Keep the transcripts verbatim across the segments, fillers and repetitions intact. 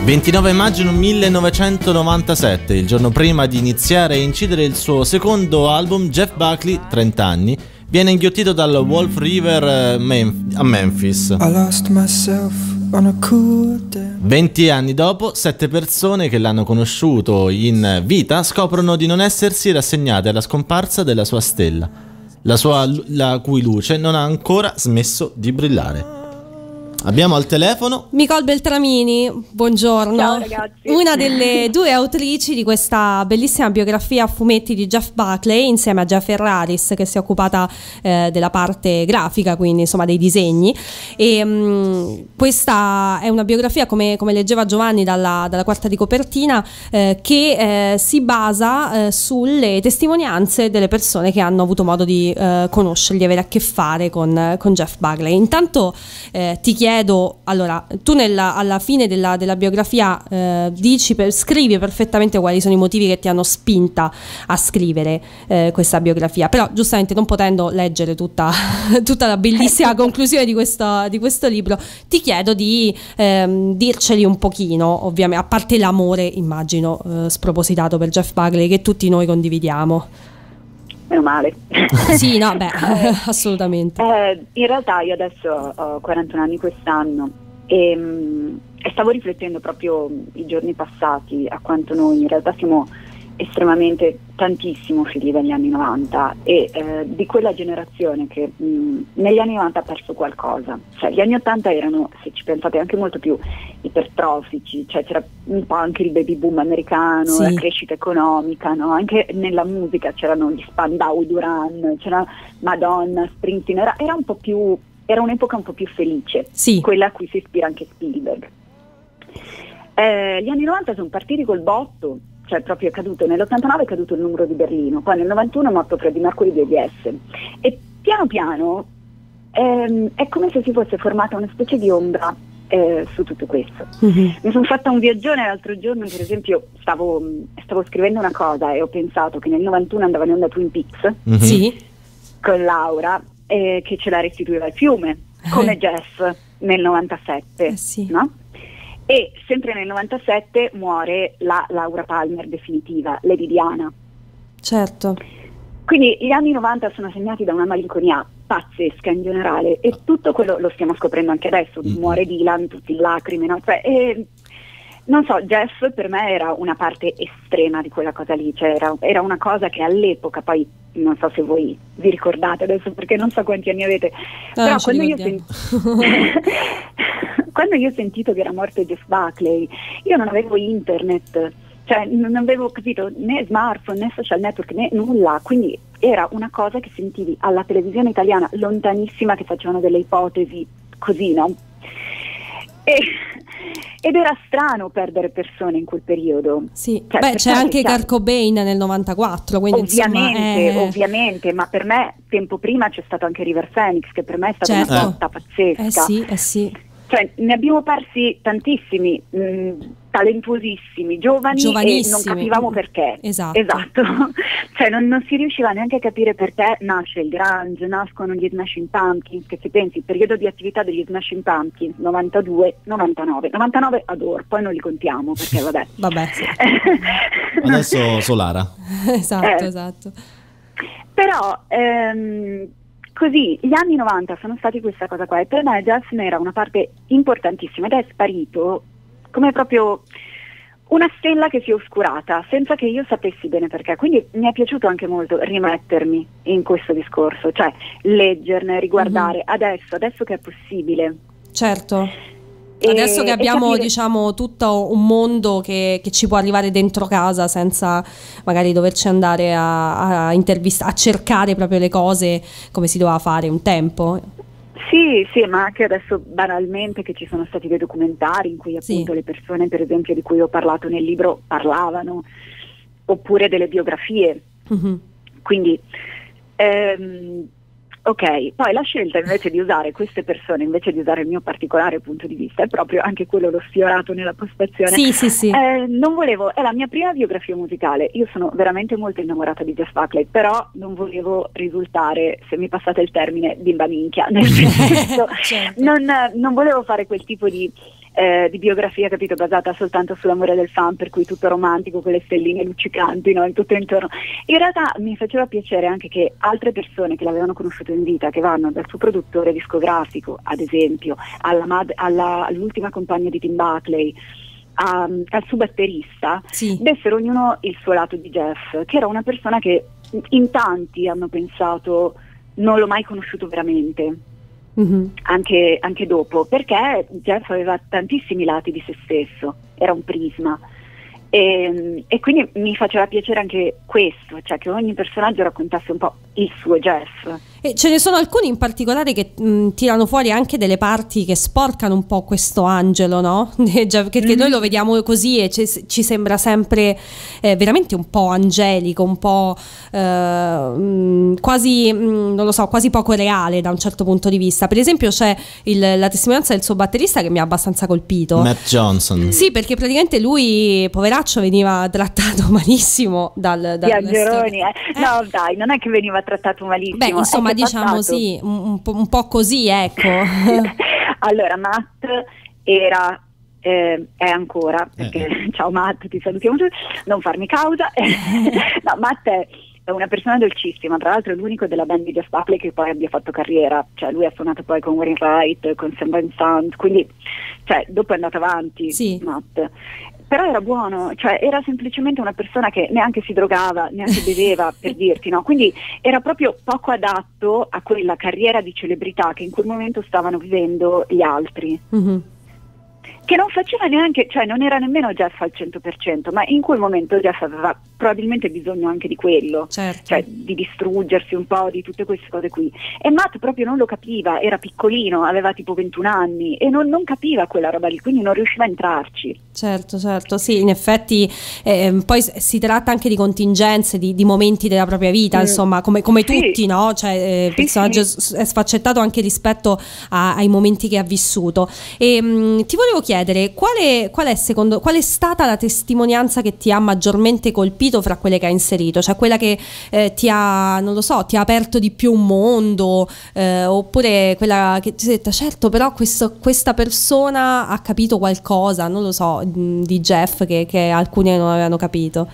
ventinove maggio millenovecentonovantasette, il giorno prima di iniziare a incidere il suo secondo album, Jeff Buckley, trenta anni, viene inghiottito dal Wolf River a Memphis. I lost myself on a cool day. venti anni dopo, sette persone che l'hanno conosciuto in vita scoprono di non essersi rassegnate alla scomparsa della sua stella, la, sua, la cui luce non ha ancora smesso di brillare. Abbiamo al telefono Nicole Beltramini, buongiorno. Ciao ragazzi. Una delle due autrici di questa bellissima biografia a fumetti di Jeff Buckley, insieme a Gia Ferraris, che si è occupata eh, della parte grafica, quindi insomma dei disegni. E mh, questa è una biografia, come, come leggeva Giovanni dalla, dalla quarta di copertina, eh, che eh, si basa eh, sulle testimonianze delle persone che hanno avuto modo di eh, conoscerli, avere a che fare con, con Jeff Buckley. Intanto eh, ti chiedo chiedo, allora, tu nella, alla fine della, della biografia eh, dici, per, scrivi perfettamente quali sono i motivi che ti hanno spinta a scrivere eh, questa biografia, però giustamente non potendo leggere tutta, tutta la bellissima conclusione di questo, di questo libro, ti chiedo di ehm, dirceli un pochino, ovviamente, a parte l'amore, immagino, eh, spropositato per Jeff Buckley, che tutti noi condividiamo. Meno male. Sì, no, beh, assolutamente. Eh, in realtà io adesso ho quarantuno anni quest'anno e, mh, e stavo riflettendo proprio i giorni passati a quanto noi in realtà siamo estremamente tantissimo figli degli anni novanta e eh, di quella generazione che mh, negli anni novanta ha perso qualcosa. Cioè gli anni ottanta erano, se ci pensate, anche molto più ipertrofici, cioè c'era un po' anche il baby boom americano, sì, la crescita economica, no? Anche nella musica c'erano gli Spandau Duran, c'era Madonna, Springsteen, era, era un po' più, era un'epoca un po' più felice, sì, quella a cui si ispira anche Spielberg. Eh, gli anni novanta sono partiti col botto, cioè proprio è caduto, nell'ottantanove è caduto il muro di Berlino, poi nel novantuno è morto Freddie Mercury di AIDS e piano piano ehm, è come se si fosse formata una specie di ombra eh, su tutto questo. Mm-hmm. Mi sono fatta un viaggione l'altro giorno, per esempio stavo, stavo scrivendo una cosa e ho pensato che nel novantuno andava in onda Twin Peaks, mm-hmm, sì, con Laura eh, che ce la restituiva al fiume, come eh. Jeff nel novantasette, eh sì, no? E sempre nel novantasette muore la Laura Palmer definitiva, Lady Diana. Certo. Quindi gli anni novanta sono segnati da una malinconia pazzesca in generale e tutto quello lo stiamo scoprendo anche adesso, mm-hmm, muore Dylan, tutti in lacrime, no? Cioè, e, non so, Jeff per me era una parte estrema di quella cosa lì, cioè era, era una cosa che all'epoca, poi non so se voi vi ricordate adesso perché non so quanti anni avete, no, però quando io, sen- quando io ho sentito che era morto Jeff Buckley, io non avevo internet, cioè non avevo capito né smartphone né social network né nulla, quindi era una cosa che sentivi alla televisione italiana lontanissima che facevano delle ipotesi così, no? E, ed era strano perdere persone in quel periodo. Sì, cioè, beh, c'è anche Kurt Cobain nel novantaquattro, quindi ovviamente, insomma, è... ovviamente, ma per me tempo prima c'è stato anche River Phoenix, che per me è stata, certo, una botta pazzesca. Eh sì, eh sì. Cioè, ne abbiamo persi tantissimi, mh, talentuosissimi, giovani, e non capivamo perché. Esatto. Esatto. Cioè, non, non si riusciva neanche a capire perché nasce il grunge, nascono gli Smashing Pumpkins, che se pensi, il periodo di attività degli Smashing Pumpkins, novantadue novantanove, novantanove adoro, poi non li contiamo, perché vabbè. Vabbè, sì. Adesso Solara. Esatto, eh. esatto. Però... Ehm, così, gli anni novanta sono stati questa cosa qua e per me Jeff ne era una parte importantissima ed è sparito come proprio una stella che si è oscurata senza che io sapessi bene perché, quindi mi è piaciuto anche molto rimettermi in questo discorso, cioè leggerne, riguardare, mm-hmm, adesso, adesso che è possibile. Certo. Adesso che abbiamo capire... diciamo tutto un mondo che, che ci può arrivare dentro casa senza magari doverci andare a, a intervistare, a cercare proprio le cose come si doveva fare un tempo. Sì, sì, ma anche adesso banalmente che ci sono stati dei documentari in cui appunto, sì, le persone per esempio di cui ho parlato nel libro parlavano, oppure delle biografie, mm-hmm, quindi ehm, ok, poi la scelta invece di usare queste persone, invece di usare il mio particolare punto di vista, è proprio anche quello l'ho sfiorato nella postazione. Sì, sì, sì. Eh, non volevo, è la mia prima biografia musicale, io sono veramente molto innamorata di Jeff Buckley, però non volevo risultare, se mi passate il termine, bimba minchia, nel senso, certo, non, non volevo fare quel tipo di eh, di biografia, capito, basata soltanto sull'amore del fan, per cui tutto romantico con le stelline luccicanti, no, tutto intorno. In realtà mi faceva piacere anche che altre persone che l'avevano conosciuto in vita, che vanno dal suo produttore discografico, ad esempio, alla mad- alla, all'ultima compagna di Tim Buckley, a, al suo batterista, sì. dessero ognuno il suo lato di Jeff, che era una persona che in tanti hanno pensato non l'ho mai conosciuto veramente. Mm-hmm. Anche, anche dopo, perché Jeff aveva tantissimi lati di se stesso, era un prisma, e, e quindi mi faceva piacere anche questo, cioè che ogni personaggio raccontasse un po' il suo Jeff. E ce ne sono alcuni in particolare che mh, tirano fuori anche delle parti che sporcano un po' questo angelo, no? Perché mm-hmm. noi lo vediamo così e ci, ci sembra sempre eh, veramente un po' angelico, un po' eh, mh, quasi, mh, non lo so, quasi poco reale da un certo punto di vista. Per esempio c'è il, la testimonianza del suo batterista che mi ha abbastanza colpito. Matt Johnson. Sì, perché praticamente lui, poveraccio, veniva trattato malissimo dal... dal Piangeroni, eh. No dai, non è che veniva trattato malissimo. Beh, insomma, ma diciamo passato. Sì, un, un, po', un po' così, ecco. Allora, Matt era, eh, è ancora, perché eh. ciao Matt, ti salutiamo tutti, non farmi causa. No, Matt è, è una persona dolcissima, tra l'altro è l'unico della band di Jeff Buckley che poi abbia fatto carriera, cioè lui ha suonato poi con Warren Wright, con Saint Vincent, quindi cioè, dopo è andato avanti, sì. Matt. Però era buono, cioè era semplicemente una persona che neanche si drogava, neanche beveva, per dirti, no? Quindi era proprio poco adatto a quella carriera di celebrità che in quel momento stavano vivendo gli altri. Mm-hmm. Che non faceva neanche, cioè non era nemmeno Jeff al cento per cento, ma in quel momento Jeff aveva probabilmente bisogno anche di quello, certo. Cioè di distruggersi un po' di tutte queste cose qui. E Matt proprio non lo capiva, era piccolino, aveva tipo ventuno anni e non, non capiva quella roba lì, quindi non riusciva a entrarci. Certo, certo, sì, in effetti eh, poi si tratta anche di contingenze, di, di momenti della propria vita, mm. insomma, come, come sì. tutti, no? Cioè eh, il sì, personaggio sì. è sfaccettato anche rispetto a, ai momenti che ha vissuto. E mh, ti volevo chiedere, quale, qual è secondo, qual è stata la testimonianza che ti ha maggiormente colpito fra quelle che hai inserito? Cioè quella che eh, ti ha, non lo so, ti ha aperto di più un mondo, eh, oppure quella che ti sei detta, certo, però questo, questa persona ha capito qualcosa, non lo so, di Jeff che, che alcuni non avevano capito.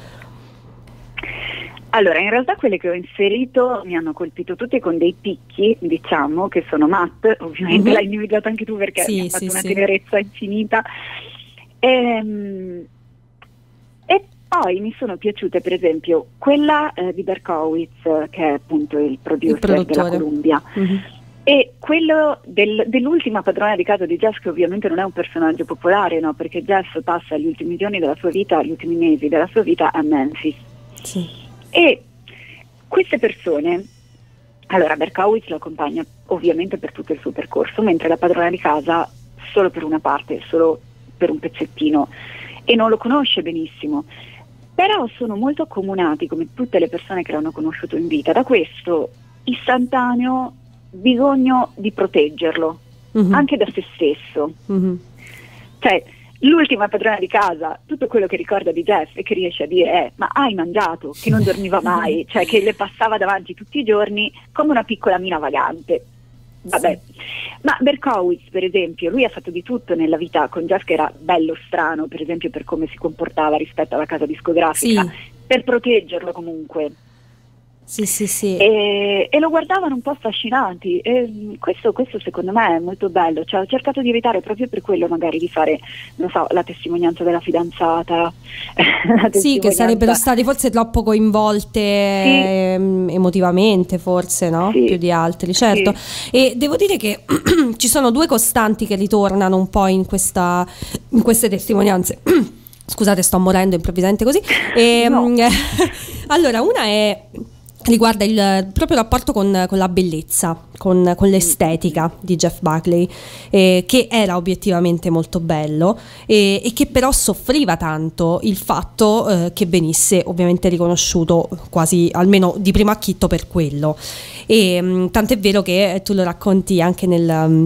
Allora, in realtà quelle che ho inserito mi hanno colpito tutte con dei picchi, diciamo, che sono Matt, ovviamente mm-hmm. l'hai individuato anche tu perché sì, mi ha fatto sì, una sì. tenerezza infinita. E, e poi mi sono piaciute, per esempio, quella eh, di Berkowitz, che è appunto il producer il della Columbia. Mm-hmm. E quello del, dell'ultima padrona di casa di Jeff, che ovviamente non è un personaggio popolare, no? Perché Jeff passa gli ultimi giorni della sua vita, gli ultimi mesi della sua vita a Memphis. Sì. E queste persone, allora Berkowitz lo accompagna ovviamente per tutto il suo percorso, mentre la padrona di casa solo per una parte, solo per un pezzettino, e non lo conosce benissimo. Però sono molto accomunati, come tutte le persone che l'hanno conosciuto in vita, da questo istantaneo bisogno di proteggerlo, uh-huh. anche da se stesso. Uh-huh. Cioè, l'ultima padrona di casa, tutto quello che ricorda di Jeff e che riesce a dire è: ma hai mangiato? Che non dormiva mai, cioè che le passava davanti tutti i giorni come una piccola mina vagante. Vabbè. Sì. Ma Berkowitz, per esempio, lui ha fatto di tutto nella vita con Jeff, che era bello strano, per esempio per come si comportava rispetto alla casa discografica, sì. per proteggerlo comunque. Sì, sì, sì. E, e lo guardavano un po' affascinati, e questo, questo secondo me è molto bello, cioè ho cercato di evitare proprio per quello magari di fare, non so, la testimonianza della fidanzata, la testimonianza... Sì, che sarebbero state forse troppo coinvolte sì. ehm, emotivamente forse, no? Sì. Più di altri, certo. Sì. E devo dire che ci sono due costanti che ritornano un po' in, questa, in queste testimonianze. Scusate, sto morendo improvvisamente così. E, no. Allora, una è... riguarda il proprio rapporto con, con la bellezza, con, con l'estetica di Jeff Buckley, eh, che era obiettivamente molto bello eh, e che però soffriva tanto il fatto eh, che venisse ovviamente riconosciuto quasi, almeno di primo acchitto, per quello. E mh, tant'è vero che tu lo racconti anche nel...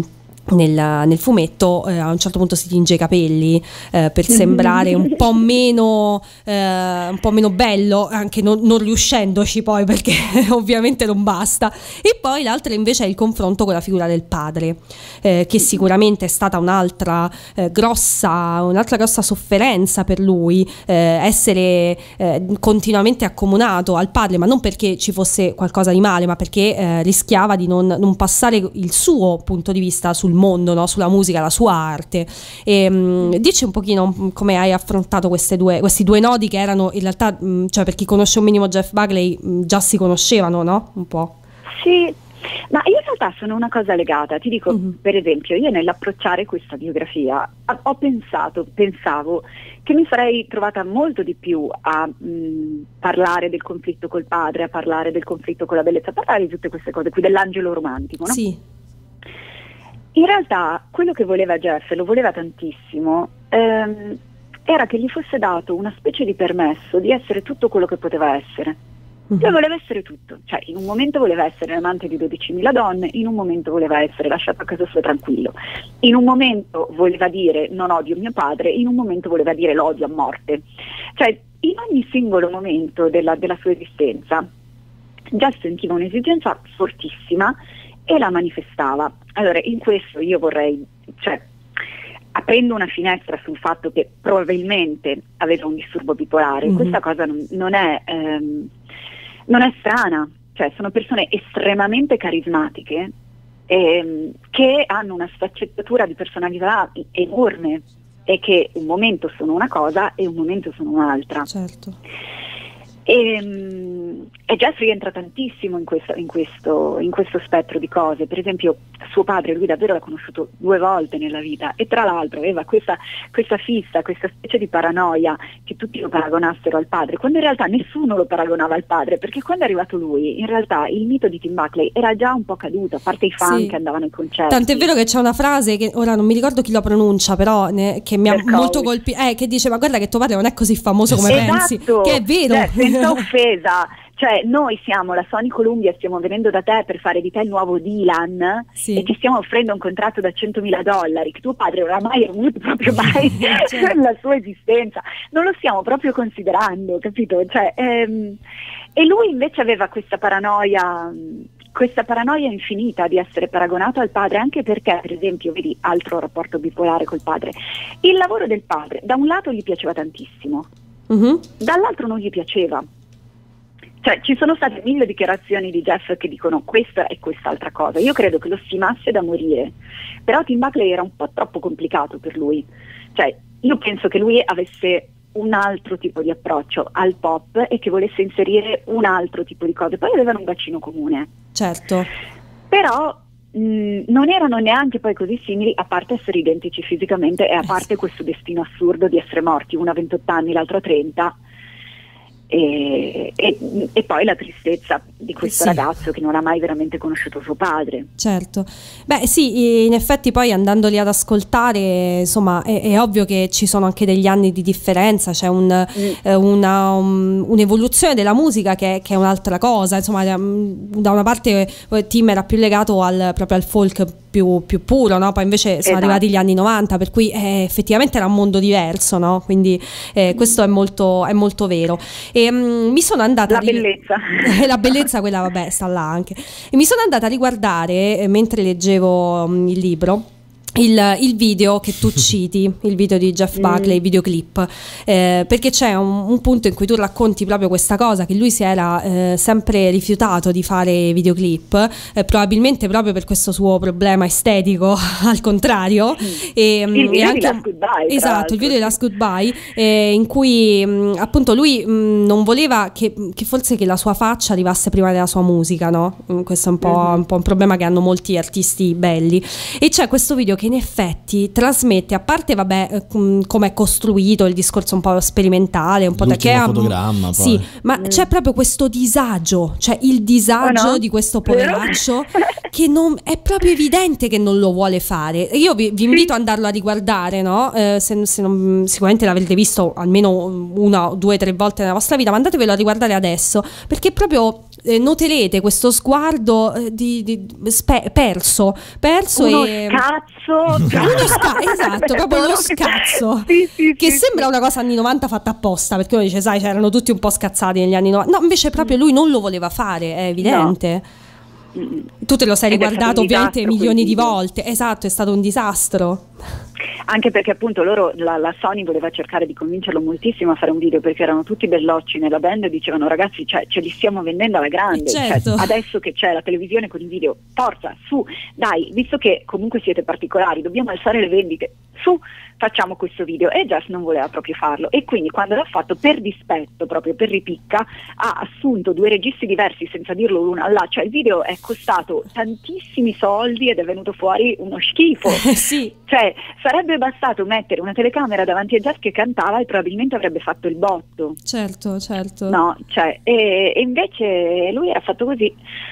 Nel, nel fumetto eh, a un certo punto si tinge i capelli eh, per sembrare un po' meno eh, un po' meno bello, anche non, non riuscendoci poi, perché ovviamente non basta. E poi l'altra invece è il confronto con la figura del padre, eh, che sicuramente è stata un'altra eh, grossa un'altra grossa sofferenza per lui, eh, essere eh, continuamente accomunato al padre, ma non perché ci fosse qualcosa di male, ma perché eh, rischiava di non, non passare il suo punto di vista sul mondo, no? Sulla musica, la sua arte. E, mh, dici un pochino come hai affrontato queste due, questi due nodi che erano in realtà, mh, cioè per chi conosce un minimo Jeff Buckley, mh, già si conoscevano, no? Un po'. Sì, ma in realtà sono una cosa legata. Ti dico, Mm-hmm. per esempio, io nell'approcciare questa biografia ho pensato, pensavo che mi sarei trovata molto di più a mh, parlare del conflitto col padre, a parlare del conflitto con la bellezza, a parlare di tutte queste cose qui, dell'angelo romantico, no? Sì. In realtà quello che voleva Jeff, lo voleva tantissimo, ehm, era che gli fosse dato una specie di permesso di essere tutto quello che poteva essere. Mm-hmm. Lui voleva essere tutto, cioè in un momento voleva essere amante di dodicimila donne, in un momento voleva essere lasciato a casa sua tranquillo, in un momento voleva dire non odio mio padre, in un momento voleva dire lo odio a morte. Cioè in ogni singolo momento della, della sua esistenza Jeff sentiva un'esigenza fortissima e la manifestava. Allora, in questo io vorrei, cioè, aprendo una finestra sul fatto che probabilmente aveva un disturbo bipolare, mm-hmm. questa cosa non, non è ehm, non è strana, cioè sono persone estremamente carismatiche ehm, che hanno una sfaccettatura di personalità enorme e che un momento sono una cosa e un momento sono un'altra. Certo. E, e Jeff rientra tantissimo in questo, in, questo, in questo spettro di cose. Per esempio suo padre, lui davvero l'ha conosciuto due volte nella vita e tra l'altro aveva questa, questa fissa, questa specie di paranoia che tutti lo paragonassero al padre, quando in realtà nessuno lo paragonava al padre, perché quando è arrivato lui in realtà il mito di Tim Buckley era già un po' caduto, a parte i fan sì. che andavano ai concerti. Tant'è vero che c'è una frase che ora non mi ricordo chi lo pronuncia, però ne, che mi ha Berkowitz. molto colpito, eh, che dice ma guarda che tuo padre non è così famoso come esatto. pensi, che è vero. Cioè, senza offesa, cioè noi siamo la Sony Columbia, stiamo venendo da te per fare di te il nuovo Dylan, sì. e ti stiamo offrendo un contratto da centomila dollari che tuo padre non ha mai avuto proprio mai certo. nella sua esistenza, non lo stiamo proprio considerando, capito? Cioè, ehm, e lui invece aveva questa paranoia questa paranoia infinita di essere paragonato al padre, anche perché, per esempio, vedi, altro rapporto bipolare col padre, il lavoro del padre da un lato gli piaceva tantissimo, uh-huh. dall'altro non gli piaceva. Cioè ci sono state mille dichiarazioni di Jeff che dicono questa e quest'altra cosa. Io credo che lo stimasse da morire, però Tim Buckley era un po' troppo complicato per lui. Cioè io penso che lui avesse un altro tipo di approccio al pop e che volesse inserire un altro tipo di cose. Poi avevano un bacino comune. Certo. Però mh, non erano neanche poi così simili, a parte essere identici fisicamente e a parte questo destino assurdo di essere morti, uno a ventotto anni, l'altro a trenta. E, e, e poi la tristezza di questo sì. ragazzo che non ha mai veramente conosciuto suo padre. Certo, beh sì, in effetti poi andandoli ad ascoltare, insomma, è, è ovvio che ci sono anche degli anni di differenza, c'è un, mm. eh, una, um, un'evoluzione della musica che, che è un'altra cosa, insomma, da una parte Tim era più legato al, proprio al folk più, più puro, no? Poi invece sono esatto. arrivati gli anni novanta, per cui eh, effettivamente era un mondo diverso, no? Quindi eh, questo è molto, è molto vero. E, um, mi sono andata la a ri- bellezza la bellezza quella vabbè sta là anche, e mi sono andata a riguardare eh, mentre leggevo um, il libro Il, il video che tu citi, il video di Jeff Buckley, il videoclip, eh, perché c'è un, un punto in cui tu racconti proprio questa cosa, che lui si era eh, sempre rifiutato di fare videoclip, eh, probabilmente proprio per questo suo problema estetico, al contrario. E, il video e anche, di Last Goodbye, esatto, il video di Last Goodbye, eh, in cui mh, appunto lui mh, non voleva che, che forse che la sua faccia arrivasse prima della sua musica, no? Questo è un po', mm-hmm. un po' un problema che hanno molti artisti belli, e c'è questo video che in effetti trasmette, a parte vabbè come è costruito, il discorso un po' sperimentale, un po' l'ultimo che fotogramma, sì, poi. ma mm. c'è proprio questo disagio, cioè il disagio oh no? di questo poveraccio che non, è proprio evidente che non lo vuole fare. Io vi, vi invito ad andarlo a riguardare, no? Eh, se, se non, sicuramente l'avrete visto almeno una, due, tre volte nella vostra vita, ma andatevelo a riguardare adesso, perché proprio eh, noterete questo sguardo eh, di, di spe- perso, perso uno e scazzo, uno sca- esatto, proprio lo scazzo, sì, sì, che sì, sembra sì. una cosa anni novanta fatta apposta, perché uno dice sai c'erano tutti un po' scazzati negli anni novanta, no invece proprio lui non lo voleva fare, è evidente. Mm. Tu te lo sei Ed è stato riguardato un ovviamente disastro milioni quel di video. volte, esatto, è stato un disastro. Anche perché appunto loro, la, la Sony voleva cercare di convincerlo moltissimo a fare un video, perché erano tutti bellocci nella band e dicevano ragazzi, cioè, ce li stiamo vendendo alla grande, Eh, certo. cioè, adesso che c'è la televisione con i video, forza, su, dai, visto che comunque siete particolari, dobbiamo alzare le vendite, su, facciamo questo video. E Jeff non voleva proprio farlo, e quindi quando l'ha fatto, per dispetto, proprio per ripicca, ha assunto due registi diversi senza dirlo l'uno all'altro, cioè il video è costato tantissimi soldi ed è venuto fuori uno schifo. Eh, sì. Cioè, sarebbe bastato mettere una telecamera davanti a Jeff che cantava e probabilmente avrebbe fatto il botto. Certo, certo. No, cioè, e, e invece lui era fatto così.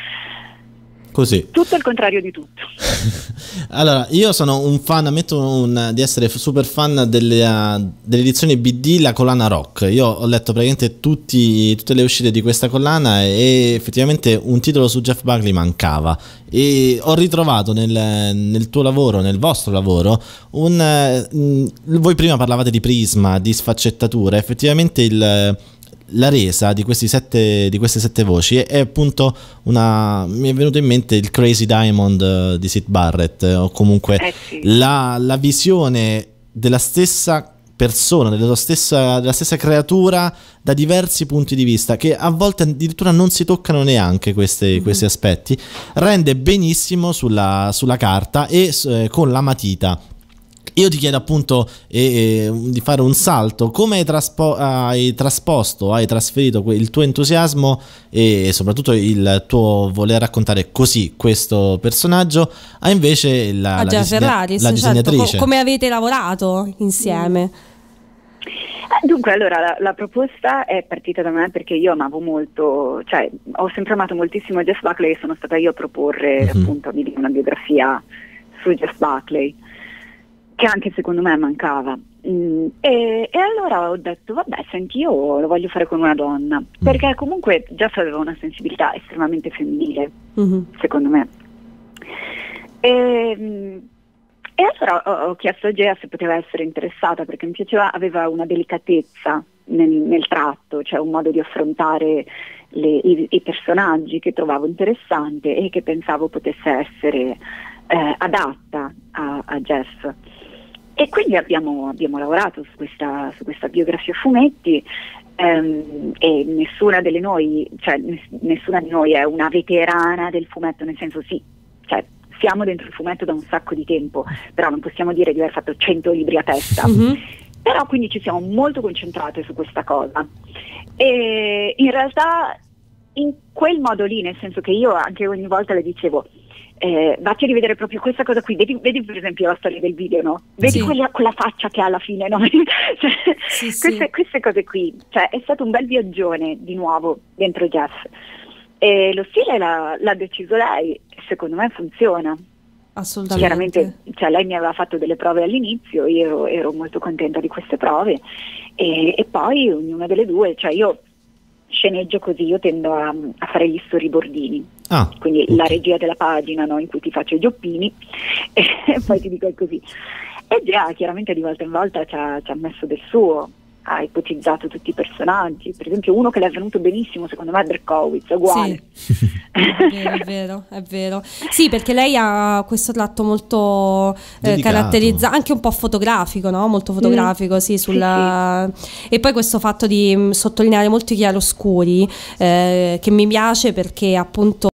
Così. Tutto il contrario di tutto. Allora, io sono un fan, ammetto un, di essere super fan delle, uh, delle edizioni B D, la collana rock. Io ho letto praticamente tutti, tutte le uscite di questa collana e effettivamente un titolo su Jeff Buckley mancava. E ho ritrovato nel, nel tuo lavoro, nel vostro lavoro, un, uh, voi prima parlavate di prisma, di sfaccettatura, effettivamente il... la resa di questi sette di queste sette voci è, è appunto una, mi è venuto in mente il Crazy Diamond uh, di Syd Barrett, eh, o comunque Eh sì. la, la visione della stessa persona, della stessa, della stessa creatura da diversi punti di vista, che a volte addirittura non si toccano neanche questi, mm-hmm. questi aspetti, rende benissimo sulla, sulla carta e eh, con la matita. Io ti chiedo appunto eh, di fare un salto, come hai, traspo- hai trasposto, hai trasferito que- il tuo entusiasmo e soprattutto il tuo voler raccontare così questo personaggio a invece la, A la, Gia disegna- Ferraris, la certo. disegnatrice. Co- come avete lavorato insieme? Eh, Dunque, allora, la, la proposta è partita da me perché io amavo molto, cioè ho sempre amato moltissimo Jeff Buckley e sono stata io a proporre Mhm. appunto di una biografia su Jeff Buckley, che anche secondo me mancava. Mm, e, e allora ho detto, vabbè, senti, io lo voglio fare con una donna, perché comunque Jeff aveva una sensibilità estremamente femminile, Mhm. secondo me. E, mm, e allora ho, ho chiesto a Gea se poteva essere interessata, perché mi piaceva, aveva una delicatezza nel, nel tratto, cioè un modo di affrontare le, i, i personaggi che trovavo interessante e che pensavo potesse essere eh, adatta a, a Jeff. E quindi abbiamo, abbiamo lavorato su questa, su questa biografia a fumetti, ehm, e nessuna delle noi, cioè ness- nessuna di noi è una veterana del fumetto, nel senso sì, cioè siamo dentro il fumetto da un sacco di tempo, però non possiamo dire di aver fatto cento libri a testa. Mhm. Però quindi ci siamo molto concentrate su questa cosa. E in realtà in quel modo lì, nel senso che io anche ogni volta le dicevo, Eh, vatti a rivedere proprio questa cosa qui, vedi, vedi per esempio la storia del video, no? Vedi Sì. quella, quella faccia che ha alla fine, no? Cioè, Sì, sì. queste, queste cose qui, cioè è stato un bel viaggione di nuovo dentro Jeff, e lo stile l'ha, l'ha deciso lei e secondo me funziona. Assolutamente. Chiaramente, cioè, lei mi aveva fatto delle prove all'inizio, io ero, ero molto contenta di queste prove e, e poi ognuna delle due, cioè io sceneggio così, io tendo a, a fare gli storyboardini. Ah, Quindi ok. la regia della pagina, no, in cui ti faccio i gioppini e poi ti dico così. E già chiaramente di volta in volta ci ha, ci ha messo del suo, ha ipotizzato tutti i personaggi, per esempio uno che le è venuto benissimo secondo me è Berkowitz, è uguale. Sì. È vero, è vero, è vero. Sì, perché lei ha questo tratto molto eh, Delicato. caratterizzato, anche un po' fotografico, no? Molto fotografico, sì, sulla... E poi questo fatto di mh, sottolineare molto i chiaroscuri, eh, che mi piace perché appunto